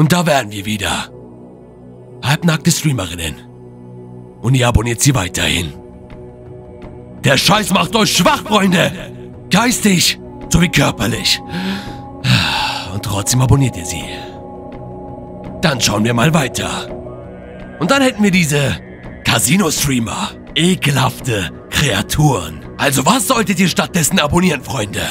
Und da wären wir wieder. Halbnackte Streamerinnen. Und ihr abonniert sie weiterhin. Der Scheiß macht euch schwach, Freunde. Geistig sowie körperlich. Und trotzdem abonniert ihr sie. Dann schauen wir mal weiter. Und dann hätten wir diese Casino-Streamer. Ekelhafte Kreaturen. Also was solltet ihr stattdessen abonnieren, Freunde?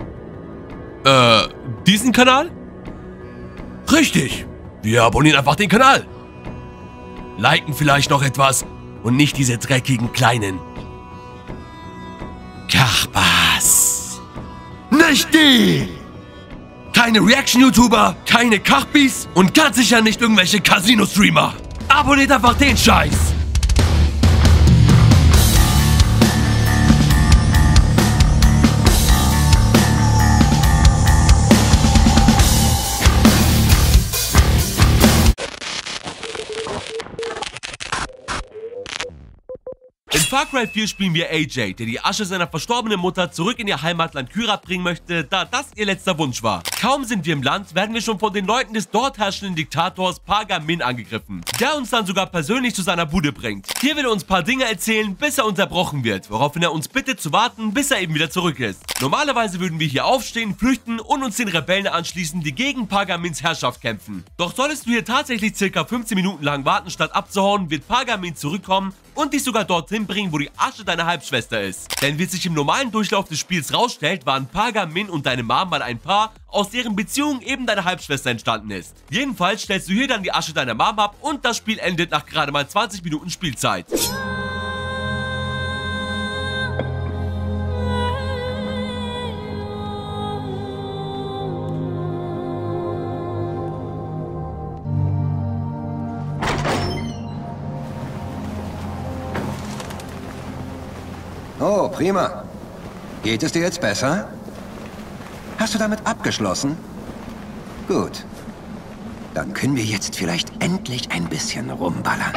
Diesen Kanal? Richtig. Wir abonnieren einfach den Kanal. Liken vielleicht noch etwas und nicht diese dreckigen kleinen Kachbas. Nicht die! Keine Reaction-YouTuber, keine Kachbis und ganz sicher nicht irgendwelche Casino-Streamer. Abonniert einfach den Scheiß. In Far Cry 4 spielen wir AJ, der die Asche seiner verstorbenen Mutter zurück in ihr Heimatland Kyrat bringen möchte, da das ihr letzter Wunsch war. Kaum sind wir im Land, werden wir schon von den Leuten des dort herrschenden Diktators Paga Min angegriffen, der uns dann sogar persönlich zu seiner Bude bringt. Hier will er uns ein paar Dinge erzählen, bis er unterbrochen wird, woraufhin er uns bittet zu warten, bis er eben wieder zurück ist. Normalerweise würden wir hier aufstehen, flüchten und uns den Rebellen anschließen, die gegen Paga Mins Herrschaft kämpfen. Doch solltest du hier tatsächlich ca. 15 Minuten lang warten, statt abzuhauen, wird Paga Min zurückkommen und dich sogar dorthin bringen, wo die Asche deiner Halbschwester ist. Denn wie sich im normalen Durchlauf des Spiels rausstellt, waren Paga Min und deine Mom mal ein Paar, aus deren Beziehung eben deine Halbschwester entstanden ist. Jedenfalls stellst du hier dann die Asche deiner Mom ab und das Spiel endet nach gerade mal 20 Minuten Spielzeit. Oh, prima. Geht es dir jetzt besser? Hast du damit abgeschlossen? Gut. Dann können wir jetzt vielleicht endlich ein bisschen rumballern.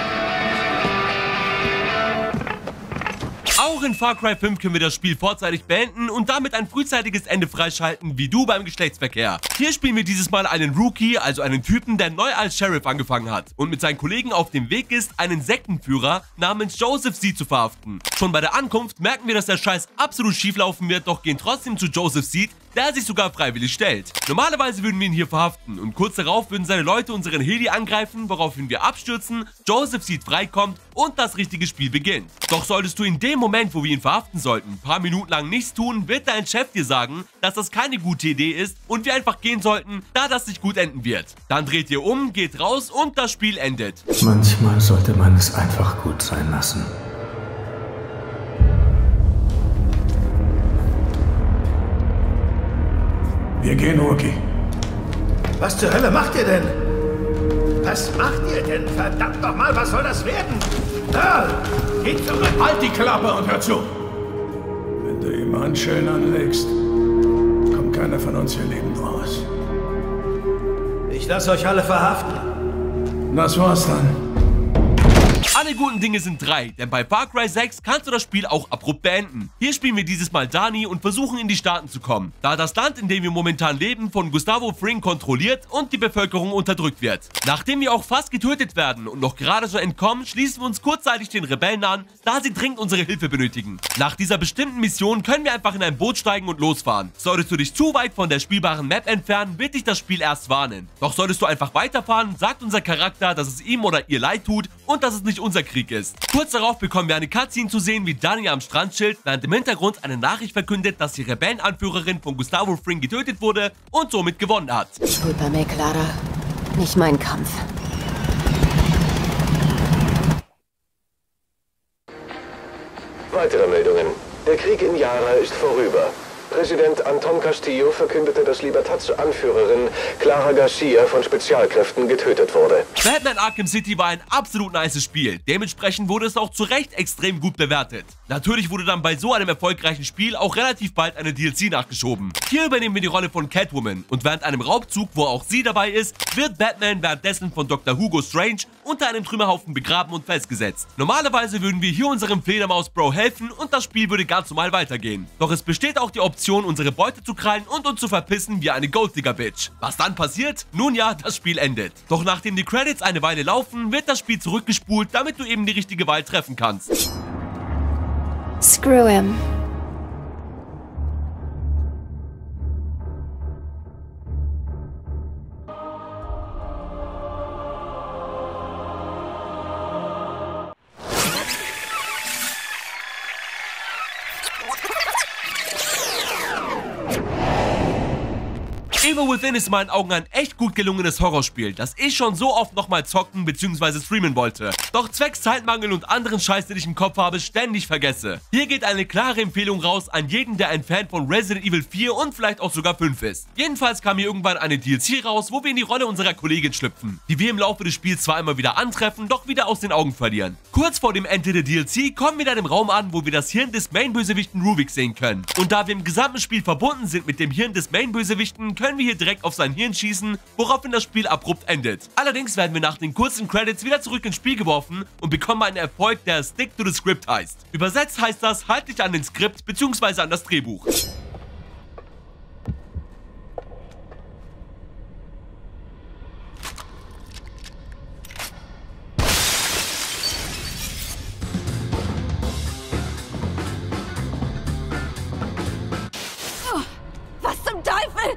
Auch in Far Cry 5 können wir das Spiel vorzeitig beenden und damit ein frühzeitiges Ende freischalten, wie du beim Geschlechtsverkehr. Hier spielen wir dieses Mal einen Rookie, also einen Typen, der neu als Sheriff angefangen hat und mit seinen Kollegen auf dem Weg ist, einen Sektenführer namens Joseph Seed zu verhaften. Schon bei der Ankunft merken wir, dass der Scheiß absolut schief laufen wird, doch gehen trotzdem zu Joseph Seed, der sich sogar freiwillig stellt. Normalerweise würden wir ihn hier verhaften und kurz darauf würden seine Leute unseren Heli angreifen, woraufhin wir abstürzen, Joseph Seed freikommt und das richtige Spiel beginnt. Doch solltest du in dem Moment, wo wir ihn verhaften sollten, ein paar Minuten lang nichts tun, wird dein Chef dir sagen, dass das keine gute Idee ist und wir einfach gehen sollten, da das nicht gut enden wird. Dann dreht ihr um, geht raus und das Spiel endet. Manchmal sollte man es einfach gut sein lassen. Wir gehen, Rookie. Was zur Hölle macht ihr denn? Was macht ihr denn? Verdammt nochmal, was soll das werden? Geht zurück! Halt die Klappe und hör zu! Wenn du ihm Handschellen anlegst, kommt keiner von uns hier lebend raus. Ich lasse euch alle verhaften. Das war's dann. Alle guten Dinge sind 3, denn bei Far Cry 6 kannst du das Spiel auch abrupt beenden. Hier spielen wir dieses Mal Dani und versuchen in die Staaten zu kommen, da das Land, in dem wir momentan leben, von Gustavo Fring kontrolliert und die Bevölkerung unterdrückt wird. Nachdem wir auch fast getötet werden und noch gerade so entkommen, schließen wir uns kurzzeitig den Rebellen an, da sie dringend unsere Hilfe benötigen. Nach dieser bestimmten Mission können wir einfach in ein Boot steigen und losfahren. Solltest du dich zu weit von der spielbaren Map entfernen, wird dich das Spiel erst warnen. Doch solltest du einfach weiterfahren, sagt unser Charakter, dass es ihm oder ihr leid tut und dass es nicht unser Krieg ist. Kurz darauf bekommen wir eine Cutscene zu sehen, wie Dani am Strand chillt, während im Hintergrund eine Nachricht verkündet, dass die Rebellenanführerin von Gustavo Fring getötet wurde und somit gewonnen hat. Discúlpame, Clara. Nicht mein Kampf. Weitere Meldungen. Der Krieg in Yara ist vorüber. Präsident Anton Castillo verkündete, dass Libertad-Anführerin Clara Garcia von Spezialkräften getötet wurde. Batman Arkham City war ein absolut nices Spiel. Dementsprechend wurde es auch zu Recht extrem gut bewertet. Natürlich wurde dann bei so einem erfolgreichen Spiel auch relativ bald eine DLC nachgeschoben. Hier übernehmen wir die Rolle von Catwoman und während einem Raubzug, wo auch sie dabei ist, wird Batman währenddessen von Dr. Hugo Strange unter einem Trümmerhaufen begraben und festgesetzt. Normalerweise würden wir hier unserem Fledermaus-Bro helfen und das Spiel würde ganz normal weitergehen. Doch es besteht auch die Option, unsere Beute zu krallen und uns zu verpissen wie eine Golddigger-Bitch. Was dann passiert? Nun ja, das Spiel endet. Doch nachdem die Credits eine Weile laufen, wird das Spiel zurückgespult, damit du eben die richtige Wahl treffen kannst. Screw him. Evil Within ist in meinen Augen ein echt gut gelungenes Horrorspiel, das ich schon so oft nochmal zocken bzw. streamen wollte. Doch zwecks Zeitmangel und anderen Scheiß, den ich im Kopf habe, ständig vergesse. Hier geht eine klare Empfehlung raus an jeden, der ein Fan von Resident Evil 4 und vielleicht auch sogar 5 ist. Jedenfalls kam hier irgendwann eine DLC raus, wo wir in die Rolle unserer Kollegin schlüpfen, die wir im Laufe des Spiels zwar immer wieder antreffen, doch wieder aus den Augen verlieren. Kurz vor dem Ende der DLC kommen wir dann im Raum an, wo wir das Hirn des Main-Bösewichten Ruvik sehen können. Und da wir im gesamten Spiel verbunden sind mit dem Hirn des Main-Bösewichten, können wir hier direkt auf sein Hirn schießen, woraufhin das Spiel abrupt endet. Allerdings werden wir nach den kurzen Credits wieder zurück ins Spiel geworfen und bekommen einen Erfolg, der Stick to the Script heißt. Übersetzt heißt das, halt dich an den Skript bzw. an das Drehbuch. Was zum Teufel?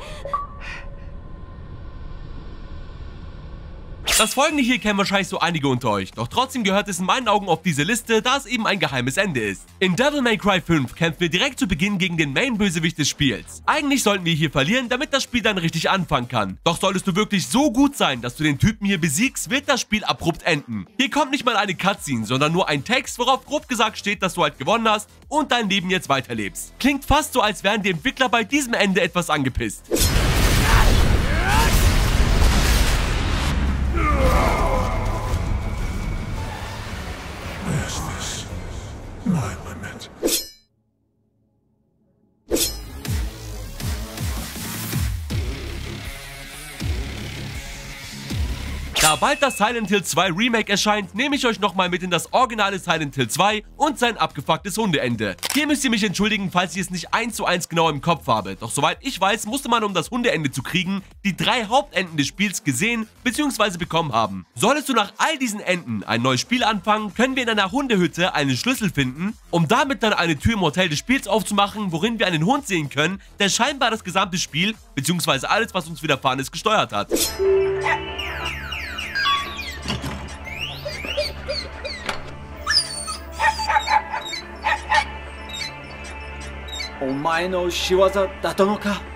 Das folgende hier kennen wahrscheinlich so einige unter euch, doch trotzdem gehört es in meinen Augen auf diese Liste, da es eben ein geheimes Ende ist. In Devil May Cry 5 kämpfen wir direkt zu Beginn gegen den Main-Bösewicht des Spiels. Eigentlich sollten wir hier verlieren, damit das Spiel dann richtig anfangen kann. Doch solltest du wirklich so gut sein, dass du den Typen hier besiegst, wird das Spiel abrupt enden. Hier kommt nicht mal eine Cutscene, sondern nur ein Text, worauf grob gesagt steht, dass du halt gewonnen hast und dein Leben jetzt weiterlebst. Klingt fast so, als wären die Entwickler bei diesem Ende etwas angepisst. My limit. Da bald das Silent Hill 2 Remake erscheint, nehme ich euch nochmal mit in das originale Silent Hill 2 und sein abgefucktes Hundeende. Hier müsst ihr mich entschuldigen, falls ich es nicht 1:1 genau im Kopf habe. Doch soweit ich weiß, musste man, um das Hundeende zu kriegen, die 3 Hauptenden des Spiels gesehen bzw. bekommen haben. Solltest du nach all diesen Enden ein neues Spiel anfangen, können wir in einer Hundehütte einen Schlüssel finden, um damit dann eine Tür im Hotel des Spiels aufzumachen, worin wir einen Hund sehen können, der scheinbar das gesamte Spiel bzw. alles, was uns widerfahren ist, gesteuert hat. お前の仕業だったのか。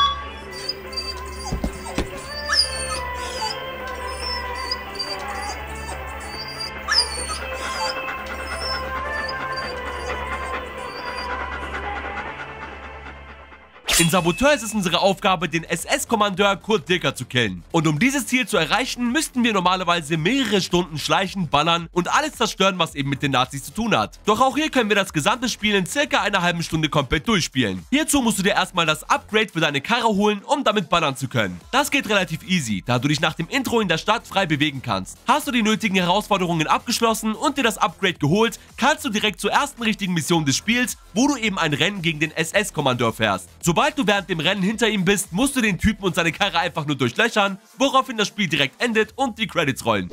In Saboteur ist es unsere Aufgabe, den SS-Kommandeur Kurt Dierker zu killen. Und um dieses Ziel zu erreichen, müssten wir normalerweise mehrere Stunden schleichen, ballern und alles zerstören, was eben mit den Nazis zu tun hat. Doch auch hier können wir das gesamte Spiel in circa einer halben Stunde komplett durchspielen. Hierzu musst du dir erstmal das Upgrade für deine Karre holen, um damit ballern zu können. Das geht relativ easy, da du dich nach dem Intro in der Stadt frei bewegen kannst. Hast du die nötigen Herausforderungen abgeschlossen und dir das Upgrade geholt, kannst du direkt zur ersten richtigen Mission des Spiels, wo du eben ein Rennen gegen den SS-Kommandeur fährst. Sobald du während dem Rennen hinter ihm bist, musst du den Typen und seine Karre einfach nur durchlöchern, woraufhin das Spiel direkt endet und die Credits rollen.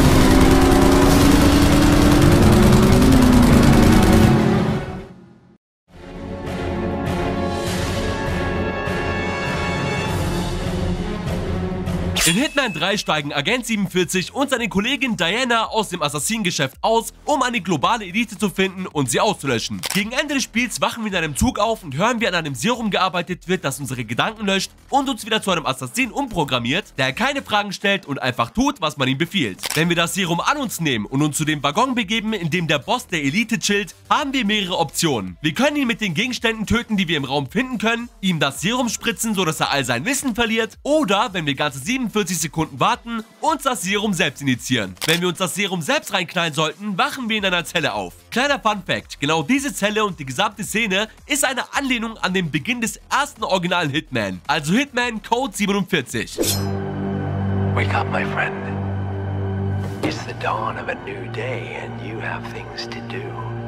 In Hitman 3 steigen Agent 47 und seine Kollegin Diana aus dem Assassinengeschäft aus, um eine globale Elite zu finden und sie auszulöschen. Gegen Ende des Spiels wachen wir in einem Zug auf und hören, wie an einem Serum gearbeitet wird, das unsere Gedanken löscht und uns wieder zu einem Assassinen umprogrammiert, der keine Fragen stellt und einfach tut, was man ihm befiehlt. Wenn wir das Serum an uns nehmen und uns zu dem Waggon begeben, in dem der Boss der Elite chillt, haben wir mehrere Optionen. Wir können ihn mit den Gegenständen töten, die wir im Raum finden können, ihm das Serum spritzen, sodass er all sein Wissen verliert, oder, wenn wir ganze 47 45 Sekunden warten und das Serum selbst injizieren. Wenn wir uns das Serum selbst reinknallen sollten, wachen wir in einer Zelle auf. Kleiner Fun Fact, genau diese Zelle und die gesamte Szene ist eine Anlehnung an den Beginn des ersten originalen Hitman, also Hitman Code 47. Wake up, my friend. It's the dawn of a new day and you have things to do.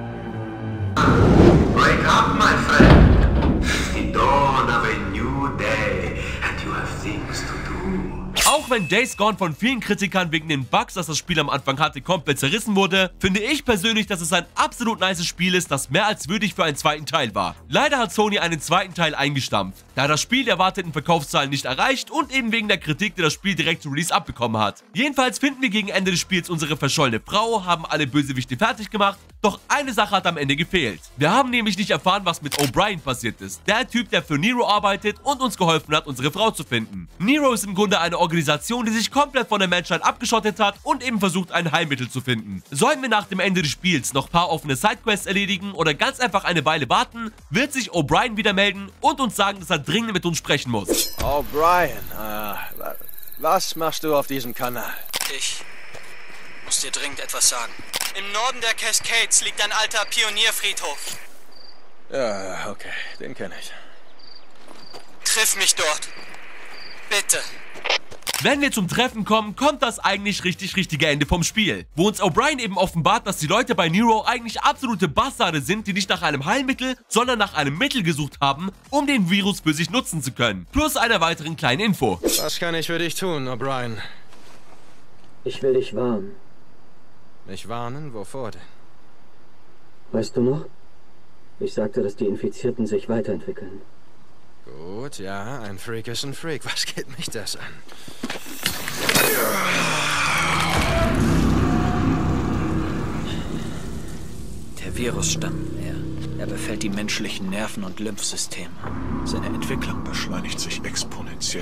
Wake up, my friend. It's the dawn of a new day and you have things to do. Auch wenn Days Gone von vielen Kritikern wegen den Bugs, das das Spiel am Anfang hatte, komplett zerrissen wurde, finde ich persönlich, dass es ein absolut nices Spiel ist, das mehr als würdig für einen zweiten Teil war. Leider hat Sony einen zweiten Teil eingestampft, da das Spiel die erwarteten Verkaufszahlen nicht erreicht und eben wegen der Kritik, die das Spiel direkt zu Release abbekommen hat. Jedenfalls finden wir gegen Ende des Spiels unsere verschollene Frau, haben alle Bösewichte fertig gemacht, doch eine Sache hat am Ende gefehlt. Wir haben nämlich nicht erfahren, was mit O'Brien passiert ist, der Typ, der für Nero arbeitet und uns geholfen hat, unsere Frau zu finden. Nero ist im Grunde eine Organisation, die sich komplett von der Menschheit abgeschottet hat und eben versucht, ein Heilmittel zu finden. Sollten wir nach dem Ende des Spiels noch ein paar offene Sidequests erledigen oder ganz einfach eine Weile warten, wird sich O'Brien wieder melden und uns sagen, dass er dringend mit uns sprechen muss. O'Brien, was machst du auf diesem Kanal? Ich muss dir dringend etwas sagen. Im Norden der Cascades liegt ein alter Pionierfriedhof. Ja, okay, den kenne ich. Triff mich dort. Bitte. Wenn wir zum Treffen kommen, kommt das eigentlich richtige Ende vom Spiel, wo uns O'Brien eben offenbart, dass die Leute bei Nero eigentlich absolute Bastarde sind, die nicht nach einem Heilmittel, sondern nach einem Mittel gesucht haben, um den Virus für sich nutzen zu können. Plus einer weiteren kleinen Info. Was kann ich für dich tun, O'Brien? Ich will dich warnen. Mich warnen? Wovor denn? Weißt du noch? Ich sagte, dass die Infizierten sich weiterentwickeln. Gut, ja, ein Freak ist ein Freak. Was geht mich das an? Der Virus stammt näher. Er befällt die menschlichen Nerven- und Lymphsysteme. Seine Entwicklung beschleunigt sich exponentiell.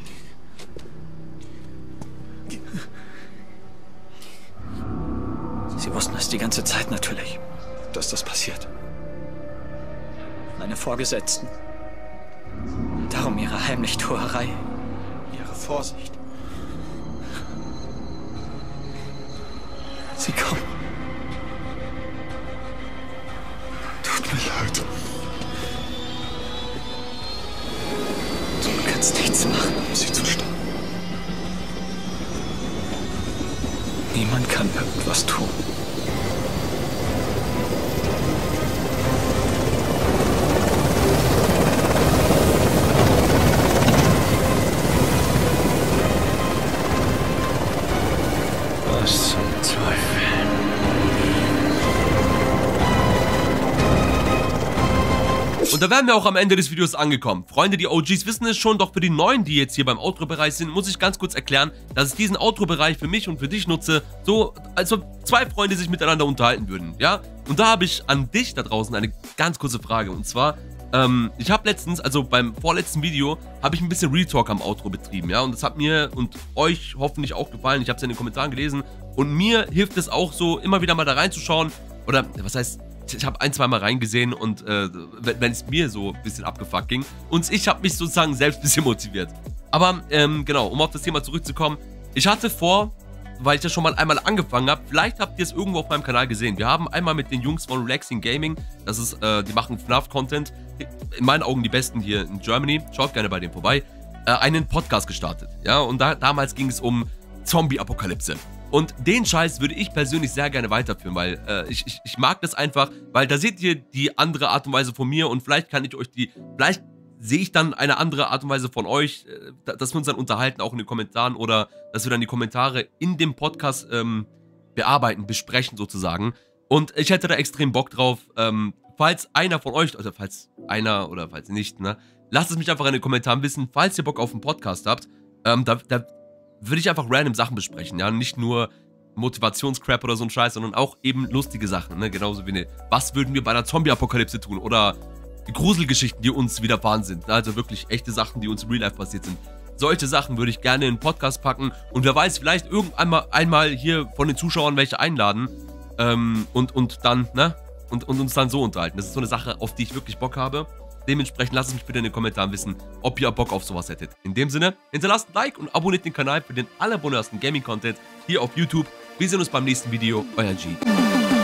Sie wussten es die ganze Zeit natürlich, dass das passiert. Meine Vorgesetzten. Darum ihre Heimlichtuerei. Ihre Vorsicht. Sie kommen. Tut mir leid. Du kannst nichts machen, um sie zu stoppen. Niemand kann irgendwas tun. Was zum Teufel? Und da wären wir auch am Ende des Videos angekommen. Freunde, die OGs wissen es schon, doch für die Neuen, die jetzt hier beim Outro-Bereich sind, muss ich ganz kurz erklären, dass ich diesen Outro-Bereich für mich und für dich nutze, so als ob zwei Freunde sich miteinander unterhalten würden, ja? Und da habe ich an dich da draußen eine ganz kurze Frage. Und zwar, ich habe letztens, also beim vorletzten Video, habe ich ein bisschen Real Talk am Outro betrieben, ja? Und das hat mir und euch hoffentlich auch gefallen. Ich habe es in den Kommentaren gelesen. Und mir hilft es auch so, immer wieder mal da reinzuschauen. Oder, was heißt... Ich habe ein-, zweimal reingesehen und wenn es mir so ein bisschen abgefuckt ging. Und ich habe mich sozusagen selbst ein bisschen motiviert. Aber genau, um auf das Thema zurückzukommen. Ich hatte vor, weil ich das schon mal einmal angefangen habe, vielleicht habt ihr es irgendwo auf meinem Kanal gesehen. Wir haben einmal mit den Jungs von Relaxing Gaming, das ist, die machen FNAF-Content, in meinen Augen die besten hier in Germany, schaut gerne bei denen vorbei, einen Podcast gestartet. Ja, und damals ging es um Zombie-Apokalypse. Und den Scheiß würde ich persönlich sehr gerne weiterführen, weil ich mag das einfach, weil da seht ihr die andere Art und Weise von mir und vielleicht kann ich euch vielleicht sehe ich dann eine andere Art und Weise von euch, dass wir uns dann unterhalten, auch in den Kommentaren oder dass wir dann die Kommentare in dem Podcast bearbeiten, besprechen sozusagen. Und ich hätte da extrem Bock drauf, falls einer von euch, oder falls einer oder falls nicht, ne, lasst es mich einfach in den Kommentaren wissen, falls ihr Bock auf einen Podcast habt, da würde ich einfach random Sachen besprechen, ja, nicht nur Motivationscrap oder so ein Scheiß, sondern auch eben lustige Sachen, ne, genauso wie eine, was würden wir bei einer Zombie-Apokalypse tun oder Gruselgeschichten, die uns widerfahren sind, ne? Also wirklich echte Sachen, die uns in Real Life passiert sind. Solche Sachen würde ich gerne in einen Podcast packen und wer weiß, vielleicht irgendwann einmal hier von den Zuschauern welche einladen und dann, ne, und uns dann so unterhalten. Das ist so eine Sache, auf die ich wirklich Bock habe. Dementsprechend lasst es mich bitte in den Kommentaren wissen, ob ihr Bock auf sowas hättet. In dem Sinne, hinterlasst ein Like und abonniert den Kanal für den allerbonnersten Gaming-Content hier auf YouTube. Wir sehen uns beim nächsten Video. Euer G.